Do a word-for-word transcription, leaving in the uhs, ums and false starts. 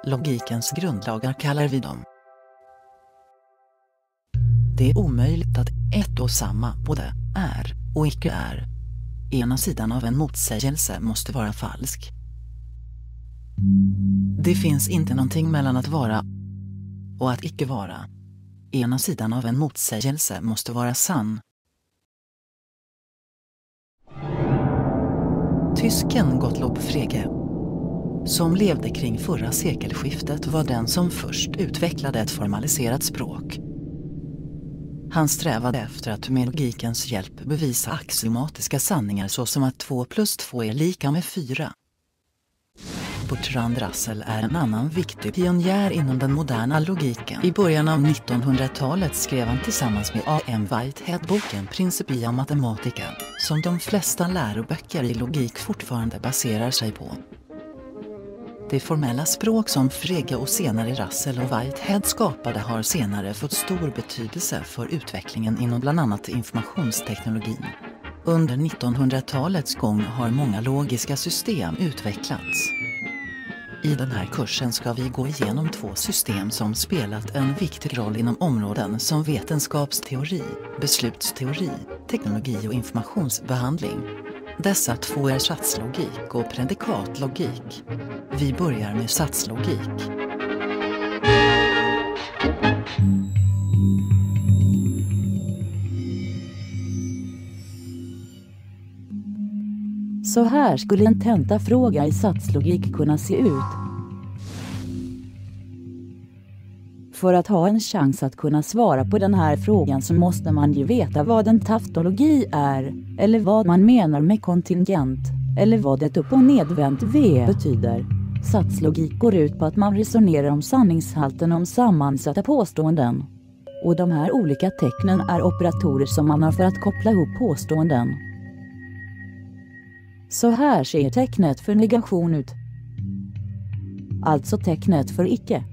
Logikens grundlagar kallar vi dem. Det är omöjligt att ett och samma både är och icke är. Ena sidan av en motsägelse måste vara falsk. Det finns inte någonting mellan att vara och att icke vara. Ena sidan av en motsägelse måste vara sann. Tysken Gottlob Frege, som levde kring förra sekelskiftet, var den som först utvecklade ett formaliserat språk. Han strävade efter att med logikens hjälp bevisa axiomatiska sanningar såsom att två plus två är lika med fyra. Bertrand Russell är en annan viktig pionjär inom den moderna logiken. I början av nittonhundratalet skrev han tillsammans med A M Whitehead boken Principia Mathematica, som de flesta läroböcker i logik fortfarande baserar sig på. Det formella språk som Frege och senare Russell och Whitehead skapade har senare fått stor betydelse för utvecklingen inom bland annat informationsteknologin. Under nittonhundratalets gång har många logiska system utvecklats. I den här kursen ska vi gå igenom två system som spelat en viktig roll inom områden som vetenskapsteori, beslutsteori, teknologi och informationsbehandling. Dessa två är satslogik och predikatlogik. Vi börjar med satslogik. Så här skulle en tentafråga i satslogik kunna se ut. För att ha en chans att kunna svara på den här frågan så måste man ju veta vad en tautologi är, eller vad man menar med kontingent, eller vad ett upp- och nedvänt V betyder. Satslogik går ut på att man resonerar om sanningshalten om sammansatta påståenden. Och de här olika tecknen är operatorer som man har för att koppla ihop påståenden. Så här ser tecknet för negation ut. Alltså tecknet för icke.